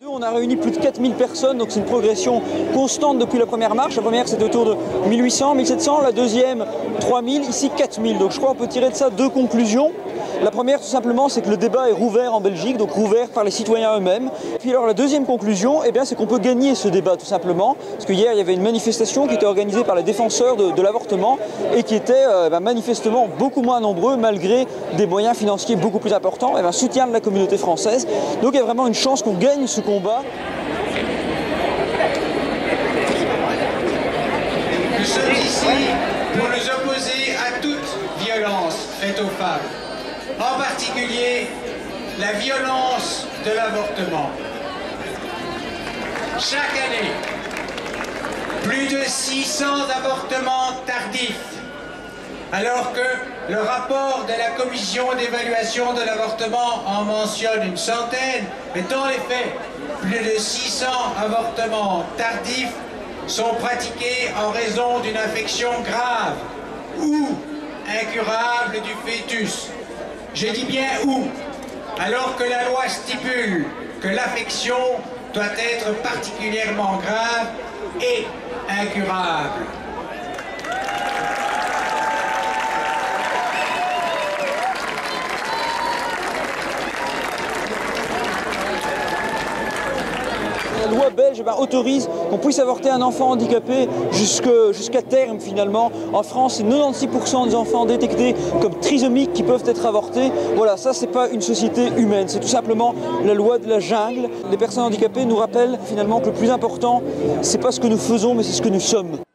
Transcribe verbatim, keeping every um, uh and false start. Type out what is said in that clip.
On a réuni plus de quatre mille personnes, donc c'est une progression constante depuis la première marche. La première c'était autour de mille huit cents, mille sept cents, la deuxième trois mille, ici quatre mille. Donc je crois qu'on peut tirer de ça deux conclusions. La première tout simplement c'est que le débat est rouvert en Belgique, donc rouvert par les citoyens eux-mêmes. Puis alors la deuxième conclusion, eh bien, c'est qu'on peut gagner ce débat tout simplement. Parce que hier il y avait une manifestation qui était organisée par les défenseurs de, de l'avortement et qui était euh, ben, manifestement beaucoup moins nombreux malgré des moyens financiers beaucoup plus importants et un soutien de la communauté française. Donc il y a vraiment une chance qu'on gagne ce combat. Nous sommes ici pour nous opposer à toute violence faite aux femmes, en particulier la violence de l'avortement. Chaque année, plus de six cents avortements tardifs, alors que le rapport de la commission d'évaluation de l'avortement en mentionne une centaine, mais dans les faits, plus de six cents avortements tardifs sont pratiqués en raison d'une infection grave ou incurable du fœtus. Je dis bien où, alors que la loi stipule que l'affection doit être particulièrement grave et incurable. La loi belge ben, autorise qu'on puisse avorter un enfant handicapé jusqu'à terme finalement. En France, c'est quatre-vingt-seize pour cent des enfants détectés comme trisomiques qui peuvent être avortés. Voilà, ça c'est pas une société humaine, c'est tout simplement la loi de la jungle. Les personnes handicapées nous rappellent finalement que le plus important, c'est pas ce que nous faisons, mais c'est ce que nous sommes.